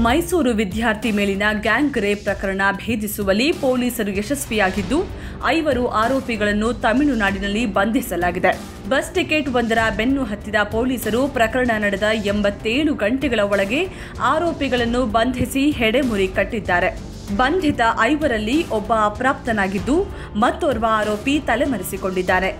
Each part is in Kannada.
ಮೈಸೂರು ವಿದ್ಯಾರ್ಥಿ ಮೇಲಿನ ಗ್ಯಾಂಗ್ ರೇಪ್ ಪ್ರಕರಣ ಭೇದಿಸುವಲ್ಲಿ ಪೊಲೀಸರು ಯಶಸ್ವಿಯಾಗಿದ್ದು 5 ಆರೋಪಿಗಳನ್ನು ತಮಿಳುನಾಡಿನಲ್ಲಿ ಬಂಧಿಸಲಾಗಿದೆ. ಬಸ್ ಟಿಕೆಟ್ ಒಂದರ ಬೆನ್ನು ಹತ್ತಿದ ಪೊಲೀಸರು ಪ್ರಕರಣ ನಡೆದ 87 ಗಂಟೆಗಳ ಒಳಗೆ ಆರೋಪಿಗಳನ್ನು ಬಂಧಿಸಿ ಹೆಡೆಮುರಿ ಕಟ್ಟಿದ್ದಾರೆ. ಬಂಧಿತ 5ರಲ್ಲಿ ಒಬ್ಬ ಅಪ್ರಾಪ್ತನಾಗಿದ್ದು ಮತ್ತೋರ್ವ ಆರೋಪಿ ತಲೆಮರೆಸಿಕೊಂಡಿದ್ದಾನೆ.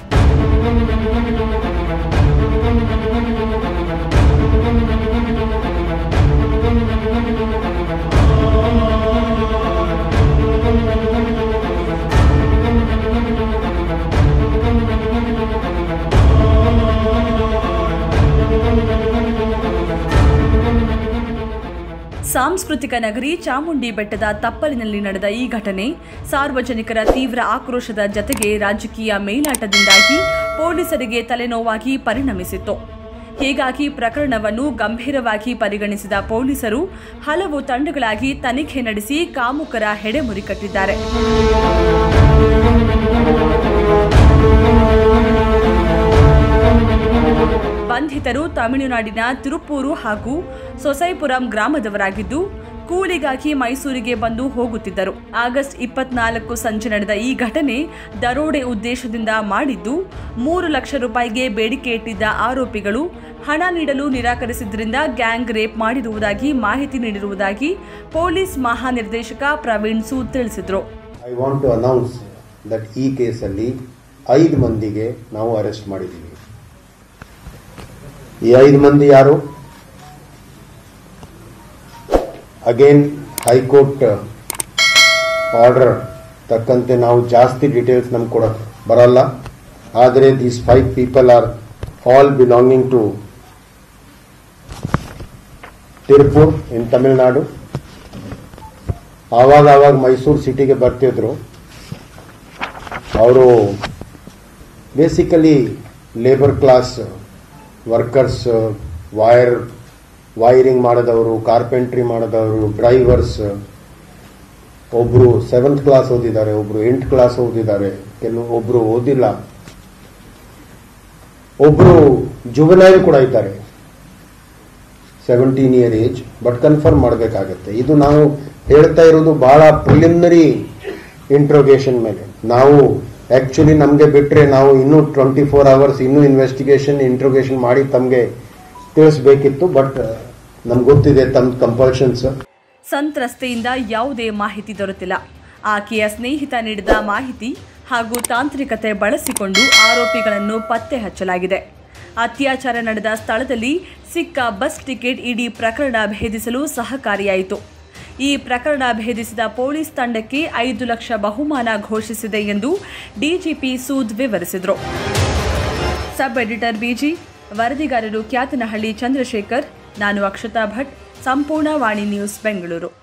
ಸಾಂಸ್ಕೃತಿಕ ನಗರಿ ಚಾಮುಂಡಿ ಬೆಟ್ಟದ ತಪ್ಪಲಿನಲ್ಲಿ ನಡೆದ ಈ ಘಟನೆ ಸಾರ್ವಜನಿಕರ ತೀವ್ರ ಆಕ್ರೋಶದ ಜತೆಗೆ ರಾಜಕೀಯ ಮೇಲಾಟದಿಂದಾಗಿ ಪೊಲೀಸರಿಗೆ ತಲೆನೋವಾಗಿ ಪರಿಣಮಿಸಿತ್ತು. ಹೀಗಾಗಿ ಪ್ರಕರಣವನ್ನು ಗಂಭೀರವಾಗಿ ಪರಿಗಣಿಸಿದ ಪೊಲೀಸರು ಹಲವು ತಂಡಗಳಾಗಿ ತನಿಖೆ ನಡೆಸಿ ಕಾಮುಕರ ಹೆಡೆಮುರಿ ಕಟ್ಟಿದ್ದಾರೆ. ಬಂಧಿತರು ತಮಿಳುನಾಡಿನ ತಿರುಪೂರು ಹಾಗೂ ಸೊಸೈಪುರಂ ಗ್ರಾಮದವರಾಗಿದ್ದು ಕೂಲಿಗಾಗಿ ಮೈಸೂರಿಗೆ ಬಂದು ಹೋಗುತ್ತಿದ್ದರು. ಆಗಸ್ಟ್ 24 ಸಂಜೆ ನಡೆದ ಈ ಘಟನೆ ದರೋಡೆ ಉದ್ದೇಶದಿಂದ ಮಾಡಿದ್ದು 3 ಲಕ್ಷ ರೂಪಾಯಿಗೆ ಬೇಡಿಕೆ ಇಟ್ಟಿದ್ದ ಆರೋಪಿಗಳು ಹಣ ನೀಡಲು ನಿರಾಕರಿಸಿದ್ದರಿಂದ ಗ್ಯಾಂಗ್ ರೇಪ್ ಮಾಡಿರುವುದಾಗಿ ಮಾಹಿತಿ ನೀಡಿರುವುದಾಗಿ ಪೊಲೀಸ್ ಮಹಾನಿರ್ದೇಶಕ ಪ್ರವೀಣ್ ಸೂದ್ ತಿಳಿಸಿದರು. I want to announce that ಈ ಕೇಸಲ್ಲಿ 5 ಮಂದಿಗೆ ನಾವು ಅರೆಸ್ಟ್ ಮಾಡಿದ್ದೀವಿ. ಈ 5 ಮಂದಿ ಯಾರು? ಅಗೇನ್ ಹೈಕೋರ್ಟ್ ಆರ್ಡರ್ ತಕ್ಕಂತೆ ನಾವು ಜಾಸ್ತಿ ಡೀಟೇಲ್ಸ್ ನಮ್ಗೆ ಕೊಡಕ್ಕೆ ಬರಲ್ಲ. ಆದರೆ these 5 people are all belonging to Tiruppur in Tamil Nadu. ಆವಾಗ ಮೈಸೂರು ಸಿಟಿಗೆ ಬರ್ತಿದ್ರು. ಅವರು basically labour class workers, wiring ಮಾಡಿದವರು, ಕಾರ್ಪೆಂಟ್ರಿ ಮಾಡಿದವರು, ಡ್ರೈವರ್ಸ್. ಒಬ್ರು 7th ಕ್ಲಾಸ್ ಓದಿದ್ದಾರೆ, ಒಬ್ರು 8th ಕ್ಲಾಸ್ ಓದಿದ್ದಾರೆ, ಒಬ್ರು ಓದಿಲ್ಲ, ಒಬ್ರು ಜುವೆನೈಲ್ ಕೂಡ ಇದ್ದಾರೆ, 17 ಇಯರ್ ಏಜ್. ಬಟ್ ಕನ್ಫರ್ಮ್ ಮಾಡಬೇಕಾಗತ್ತೆ. ಇದು ನಾವು ಹೇಳ್ತಾ ಇರೋದು ಬಹಳ ಪ್ರಿಲಿಮಿನರಿ ಇಂಟ್ರೋಗೇಷನ್ ಮೇಲೆ. ನಾವು ಆಕ್ಚುಲಿ ನಮಗೆ ಬಿಟ್ಟರೆ ನಾವು ಇನ್ನೂ 24 ಅವರ್ಸ್ ಇನ್ನೂ ಇನ್ವೆಸ್ಟಿಗೇಷನ್ ಇಂಟ್ರೋಗೇಷನ್ ಮಾಡಿ ತಮಗೆ ತಿಳಿಸಬೇಕಿತ್ತು. ಬಟ್ ನಮ್ಗೆ ಗೊತ್ತಿದೆ ತಮ್ಮ ಕಂಪಲ್ಷನ್ಸ್. ಸಂತ್ರಸ್ತೆಯಿಂದ ಯಾವುದೇ ಮಾಹಿತಿ ದೊರೆತಿಲ್ಲ. ಆಕೆಯ ಸ್ನೇಹಿತ ನೀಡಿದ ಮಾಹಿತಿ ಹಾಗೂ ತಾಂತ್ರಿಕತೆ ಬಳಸಿಕೊಂಡು ಆರೋಪಿಗಳನ್ನು ಪತ್ತೆ ಹಚ್ಚಲಾಗಿದೆ. ಅತ್ಯಾಚಾರ ನಡೆದ ಸ್ಥಳದಲ್ಲಿ ಸಿಕ್ಕ ಬಸ್ ಟಿಕೆಟ್ ಇಡೀ ಪ್ರಕರಣ ಭೇದಿಸಲು ಸಹಕಾರಿಯಾಯಿತು. ಈ ಪ್ರಕರಣ ಭೇದಿಸಿದ ಪೊಲೀಸ್ ತಂಡಕ್ಕೆ 5 ಲಕ್ಷ ಬಹುಮಾನ ಘೋಷಿಸಿದೆ ಎಂದು ಡಿಜಿಪಿ ಸೂದ್ ವಿವರಿಸಿದರು. ಸಬ್ ಎಡಿಟರ್ ಬಿಜಿ, ವರದಿಗಾರರು ಕ್ಯಾತನಹಳ್ಳಿ ಚಂದ್ರಶೇಖರ್, ನಾನು ಅಕ್ಷತಾ ಭಟ್, ಸಂಪೂರ್ಣ ವಾಣಿ ನ್ಯೂಸ್ ಬೆಂಗಳೂರು.